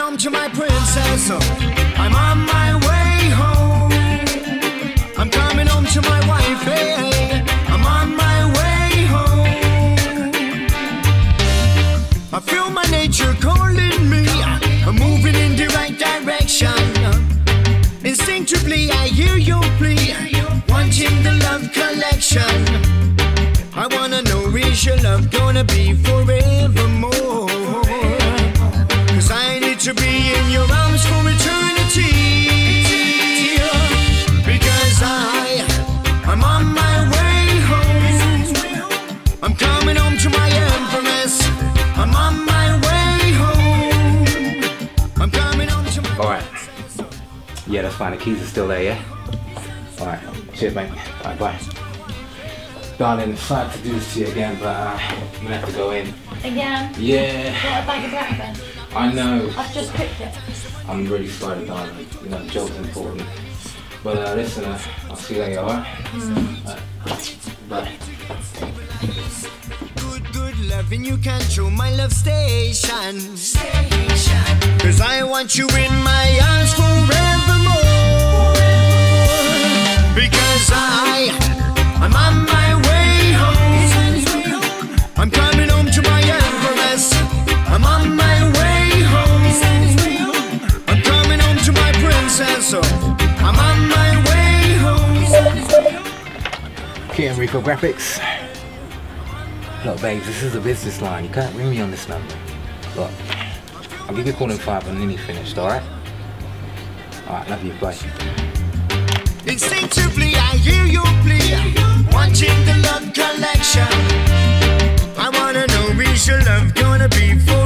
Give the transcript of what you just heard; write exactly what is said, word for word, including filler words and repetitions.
home to my princess. I'm on my way home. I'm coming home to my wife. Hey, I'm on my way home. I feel my nature calling me. I'm moving in the right direction. Instinctively I hear your plea, wanting the love collection. I wanna know, is your love gonna be forevermore? Cause I need to be in your arms for eternity. Because I, I'm on my way home. I'm coming home to my empress. I'm on my way home. I'm coming home to my... Alright. Yeah, that's fine. The keys are still there, yeah? Alright. Cheers, mate. Alright, bye. Darling, sorry to do this to you again, but uh, I'm gonna have to go in. Again? Yeah. What a bag of breakfast? I know. I've just cooked it. I'm really sorry, darling. You know, the job's important. But uh, listen, uh, I'll see you later, alright? Mm. Alright. Bye. Good, good loving, you control my love station. Station. Cause I want you in my arms forevermore. Because I, I'm on my way home. I'm coming home to my empress. I'm on my way home. I'm coming home to my princess. I'm on my way home. Okay, Enrico Graphics. Look, babes, this is a business line. You can't ring me on this number. Look, I'll give you a call in five when Nini finished, alright? Alright, love you, bye. Instinctively I hear your plea, watching the love collection. I wanna know, is your love gonna be for